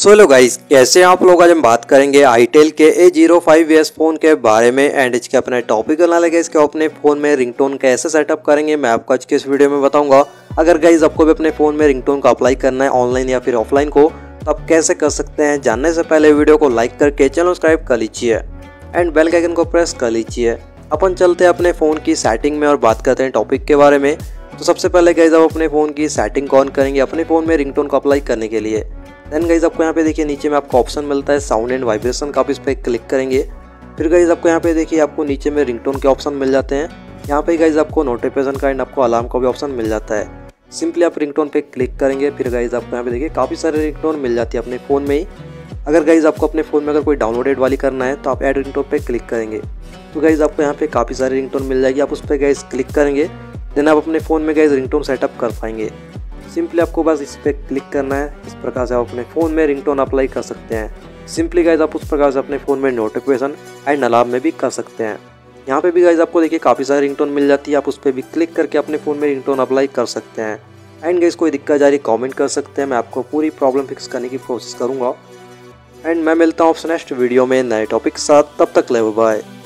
So hello guys, कैसे हैं आप लोग। आज हम बात करेंगे आईटेल के A05s फ़ोन के बारे में एंड इसके अपने टॉपिक बनाने लगे इसके अपने फ़ोन में रिंगटोन कैसे सेटअप करेंगे मैं आपको आज के इस वीडियो में बताऊंगा। अगर गाइस आपको भी अपने फ़ोन में रिंगटोन को अप्लाई करना है ऑनलाइन या फिर ऑफलाइन को, तो आप कैसे कर सकते हैं। जानने से पहले वीडियो को लाइक करके चैनल सब्सक्राइब कर लीजिए एंड बेल के आइकन को प्रेस कर लीजिए। अपन चलते हैं अपने फ़ोन की सेटिंग में और बात करते हैं टॉपिक के बारे में। तो सबसे पहले गाइस आप अपने फ़ोन की सेटिंग ऑन करेंगे अपने फ़ोन में रिंगटोन को अप्लाई करने के लिए। देन गाइस आपको यहाँ पे देखिए नीचे में आपको ऑप्शन मिलता है साउंड एंड वाइब्रेशन का, आप इस पर क्लिक करेंगे। फिर गाइस आपको यहाँ पे देखिए आपको नीचे में रिंगटोन के ऑप्शन मिल जाते हैं। यहाँ पे गाइस आपको नोटिफिकेशन का एंड आपको अलार्म का भी ऑप्शन मिल जाता है। सिंपली आप रिंगटोन पे क्लिक करेंगे। फिर गाइस आपको यहाँ पे देखिए काफ़ी सारे रिंगटोन मिल जाती है अपने फ़ोन में ही। अगर गाइस आपको अपने फ़ोन में अगर कोई डाउनलोडेड वाली करना है तो आप ऐड रिंगटोन पे क्लिक करेंगे। तो गाइस आपको यहाँ पे काफ़ी सारे रिंगटोन मिल जाएगी, आप उस पर गाइस क्लिक करेंगे। देन आप अपने फ़ोन में गाइस रिंगटोन सेटअप कर पाएंगे। सिंपली आपको बस इस पर क्लिक करना है। इस प्रकार से आप अपने फ़ोन में रिंगटोन अप्लाई कर सकते हैं। सिंपली गाइस आप उस प्रकार से अपने फ़ोन में नोटिफिकेशन एंड अलार्म में भी कर सकते हैं। यहाँ पे भी गाइस आपको देखिए काफ़ी सारी रिंगटोन मिल जाती है, आप उस पर भी क्लिक करके अपने फ़ोन में रिंगटोन अप्लाई कर सकते हैं। एंड गाइस कोई दिक्कत जा रही कॉमेंट कर सकते हैं, मैं आपको पूरी प्रॉब्लम फिक्स करने की कोशिश करूँगा। एंड मैं मिलता हूँ आपसे नेक्स्ट वीडियो में नए टॉपिक के साथ, तब तक ले बाय।